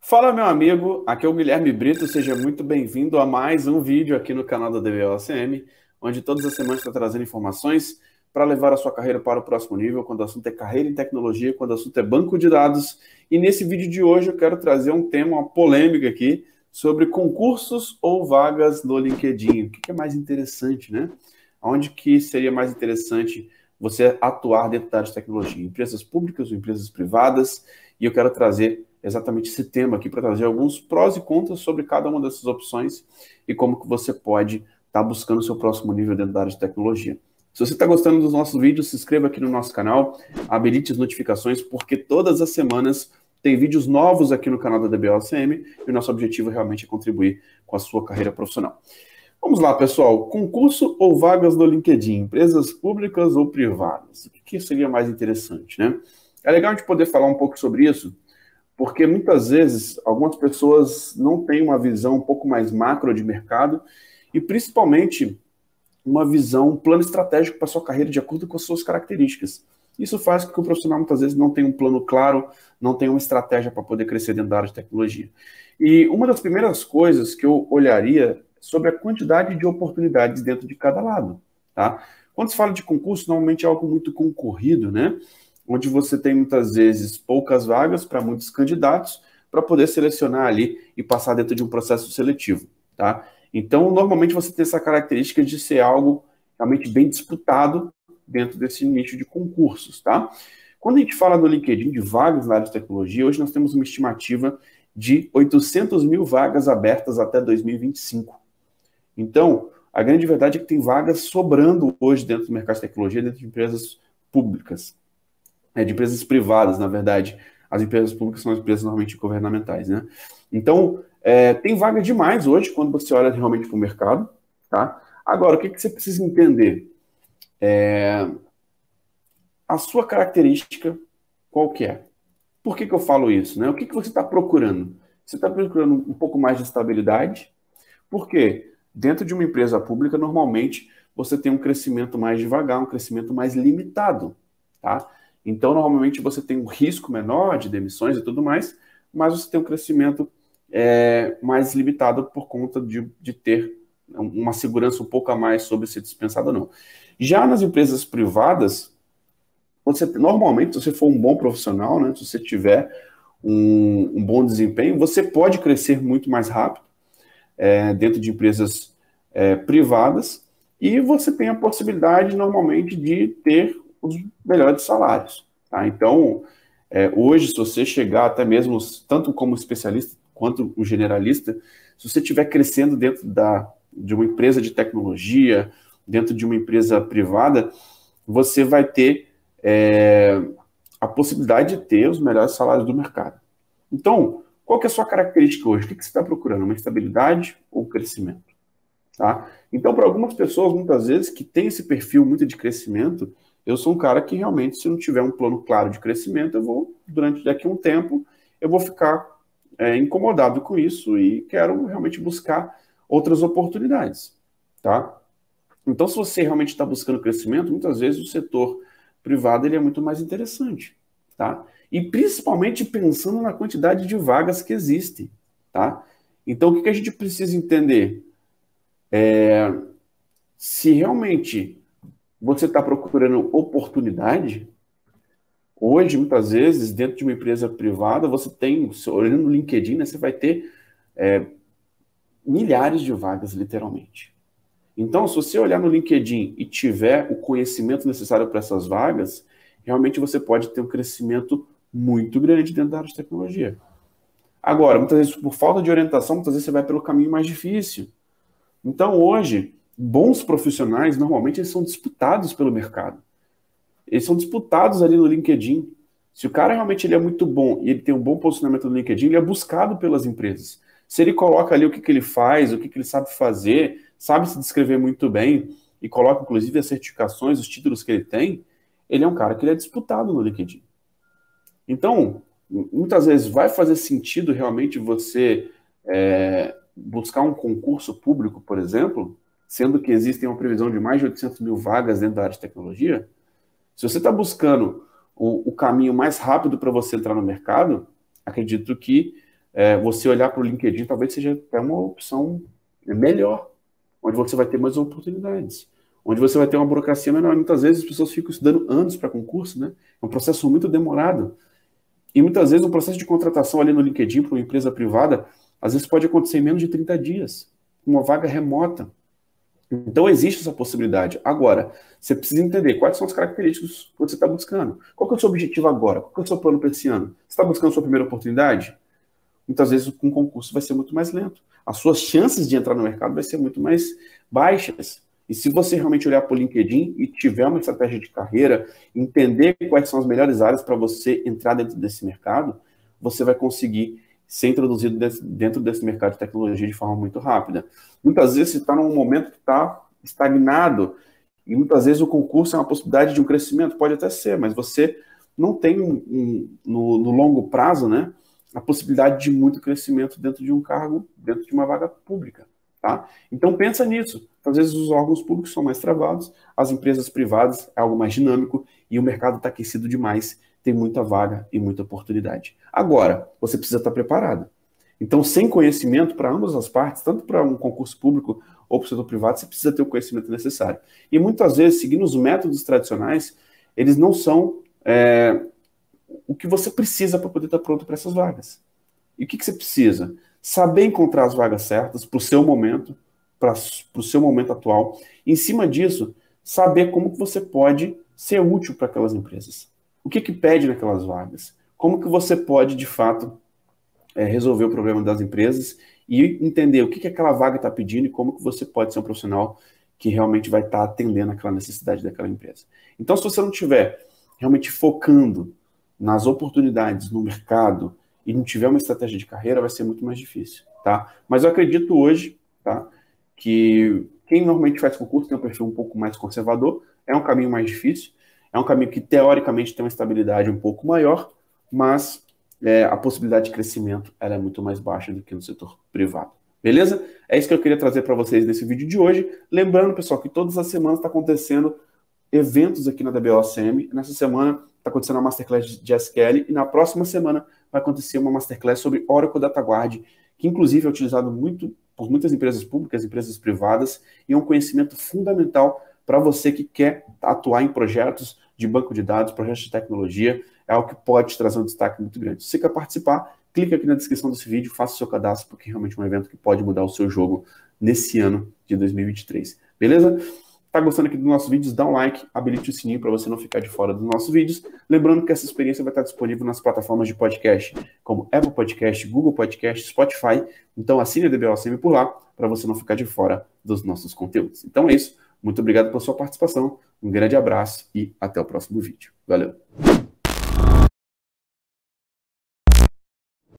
Fala, meu amigo, aqui é o Guilherme Brito, seja muito bem-vindo a mais um vídeo aqui no canal da DBOCM, onde todas as semanas está trazendo informações para levar a sua carreira para o próximo nível, quando o assunto é carreira em tecnologia, quando o assunto é banco de dados. E nesse vídeo de hoje eu quero trazer um tema, uma polêmica aqui, sobre concursos ou vagas no LinkedIn. O que é mais interessante, né? Onde que seria mais interessante você atuar dentro da área de tecnologia? Empresas públicas ou empresas privadas? E eu quero trazer exatamente esse tema aqui para trazer alguns prós e contras sobre cada uma dessas opções e como que você pode estar buscando o seu próximo nível dentro da área de tecnologia. Se você está gostando dos nossos vídeos, se inscreva aqui no nosso canal, habilite as notificações, porque todas as semanas tem vídeos novos aqui no canal da DBOCM e o nosso objetivo realmente é contribuir com a sua carreira profissional. Vamos lá, pessoal. Concurso ou vagas no LinkedIn? Empresas públicas ou privadas? O que seria mais interessante, né? É legal a gente poder falar um pouco sobre isso, porque muitas vezes algumas pessoas não têm uma visão um pouco mais macro de mercado e principalmente uma visão, um plano estratégico para a sua carreira de acordo com as suas características. Isso faz com que o profissional muitas vezes não tenha um plano claro, não tenha uma estratégia para poder crescer dentro da área de tecnologia. E uma das primeiras coisas que eu olharia sobre a quantidade de oportunidades dentro de cada lado, tá? Quando se fala de concurso, normalmente é algo muito concorrido, né? Onde você tem muitas vezes poucas vagas para muitos candidatos para poder selecionar ali e passar dentro de um processo seletivo, tá? Então, normalmente você tem essa característica de ser algo realmente bem disputado dentro desse nicho de concursos, tá? Quando a gente fala no LinkedIn de vagas na área de tecnologia, hoje nós temos uma estimativa de 800 mil vagas abertas até 2025. Então, a grande verdade é que tem vagas sobrando hoje dentro do mercado de tecnologia, dentro de empresas públicas, de empresas privadas, na verdade. As empresas públicas são as empresas normalmente governamentais, né? Então, tem vaga demais hoje quando você olha realmente para o mercado, tá? Agora, o que você precisa entender? A sua característica, qual que é? Por que eu falo isso, né? O que você está procurando? Você está procurando um pouco mais de estabilidade? Por quê? Dentro de uma empresa pública, normalmente, você tem um crescimento mais devagar, um crescimento mais limitado, tá? Então, normalmente, você tem um risco menor de demissões e tudo mais, mas você tem um crescimento mais limitado por conta de ter uma segurança um pouco a mais sobre ser dispensado ou não. Já nas empresas privadas, você, normalmente, se você for um bom profissional, né, se você tiver um bom desempenho, você pode crescer muito mais rápido dentro de empresas privadas, e você tem a possibilidade, normalmente, de ter os melhores salários. Tá? Então, hoje, se você chegar até mesmo, tanto como especialista quanto o generalista, se você estiver crescendo dentro de uma empresa de tecnologia, dentro de uma empresa privada, você vai ter a possibilidade de ter os melhores salários do mercado. Então, qual que é a sua característica hoje? O que você está procurando? Uma estabilidade ou crescimento? Tá? Então, para algumas pessoas, muitas vezes, que tem esse perfil muito de crescimento, eu sou um cara que realmente, se não tiver um plano claro de crescimento, eu vou, durante daqui a um tempo, eu vou ficar incomodado com isso e quero realmente buscar outras oportunidades, tá? Então, se você realmente está buscando crescimento, muitas vezes o setor privado ele é muito mais interessante, tá? E principalmente pensando na quantidade de vagas que existem, tá? Então, o que a gente precisa entender? Se realmente você está procurando oportunidade, hoje, muitas vezes, dentro de uma empresa privada, você tem, olhando no LinkedIn, né, você vai ter milhares de vagas, literalmente. Então, se você olhar no LinkedIn e tiver o conhecimento necessário para essas vagas, realmente você pode ter um crescimento muito grande dentro da área de tecnologia. Agora, muitas vezes, por falta de orientação, muitas vezes você vai pelo caminho mais difícil. Então, hoje, bons profissionais, normalmente, eles são disputados pelo mercado. Eles são disputados ali no LinkedIn. Se o cara realmente ele é muito bom e ele tem um bom posicionamento no LinkedIn, ele é buscado pelas empresas. Se ele coloca ali o que ele faz, o que ele sabe fazer, sabe se descrever muito bem e coloca, inclusive, as certificações, os títulos que ele tem, ele é um cara que ele é disputado no LinkedIn. Então, muitas vezes vai fazer sentido realmente você buscar um concurso público, por exemplo, sendo que existem uma previsão de mais de 800 mil vagas dentro da área de tecnologia. Se você está buscando o caminho mais rápido para você entrar no mercado, acredito que você olhar para o LinkedIn talvez seja até uma opção melhor, onde você vai ter mais oportunidades, onde você vai ter uma burocracia menor. Muitas vezes as pessoas ficam estudando anos para concurso, né? É um processo muito demorado. E muitas vezes o processo de contratação ali no LinkedIn para uma empresa privada, às vezes pode acontecer em menos de 30 dias, uma vaga remota. Então existe essa possibilidade. Agora, você precisa entender quais são as características que você está buscando. Qual que é o seu objetivo agora? Qual que é o seu plano para esse ano? Você está buscando a sua primeira oportunidade? Muitas vezes com o concurso vai ser muito mais lento. As suas chances de entrar no mercado vai ser muito mais baixas. E se você realmente olhar para o LinkedIn e tiver uma estratégia de carreira, entender quais são as melhores áreas para você entrar dentro desse mercado, você vai conseguir ser introduzido dentro desse mercado de tecnologia de forma muito rápida. Muitas vezes você está num momento que está estagnado, e muitas vezes o concurso é uma possibilidade de um crescimento, pode até ser, mas você não tem no longo prazo, né, a possibilidade de muito crescimento dentro de um cargo, dentro de uma vaga pública. Tá? Então pensa nisso. Às vezes os órgãos públicos são mais travados, as empresas privadas é algo mais dinâmico e o mercado está aquecido demais, tem muita vaga e muita oportunidade. Agora, você precisa estar preparado. Então, sem conhecimento para ambas as partes, tanto para um concurso público ou para o setor privado, você precisa ter o conhecimento necessário. E muitas vezes, seguindo os métodos tradicionais, eles não são o que você precisa para poder estar pronto para essas vagas. E o que você precisa? Saber encontrar as vagas certas para o seu momento, para o seu momento atual. Em cima disso, saber como que você pode ser útil para aquelas empresas. O que pede naquelas vagas? Como que você pode, de fato, resolver o problema das empresas e entender o que aquela vaga está pedindo e como que você pode ser um profissional que realmente vai estar atendendo aquela necessidade daquela empresa. Então, se você não estiver realmente focando nas oportunidades no mercado e não tiver uma estratégia de carreira, vai ser muito mais difícil, tá? Mas eu acredito hoje, tá, que quem normalmente faz concurso tem um perfil um pouco mais conservador, é um caminho mais difícil, é um caminho que teoricamente tem uma estabilidade um pouco maior, mas a possibilidade de crescimento ela é muito mais baixa do que no setor privado. Beleza? É isso que eu queria trazer para vocês nesse vídeo de hoje. Lembrando, pessoal, que todas as semanas está acontecendo eventos aqui na DBOCM. Nessa semana está acontecendo a Masterclass de SQL e na próxima semana vai acontecer uma Masterclass sobre Oracle DataGuard, que inclusive é utilizado muito por muitas empresas públicas, empresas privadas, e é um conhecimento fundamental para você que quer atuar em projetos de banco de dados, projetos de tecnologia, é algo que pode te trazer um destaque muito grande. Se você quer participar, clique aqui na descrição desse vídeo, faça o seu cadastro, porque realmente é um evento que pode mudar o seu jogo nesse ano de 2023. Beleza? Tá gostando aqui dos nossos vídeos? Dá um like, habilite o sininho para você não ficar de fora dos nossos vídeos. Lembrando que essa experiência vai estar disponível nas plataformas de podcast, como Apple Podcast, Google Podcast, Spotify. Então assine a DBOCM por lá, para você não ficar de fora dos nossos conteúdos. Então é isso. Muito obrigado pela sua participação. Um grande abraço e até o próximo vídeo. Valeu!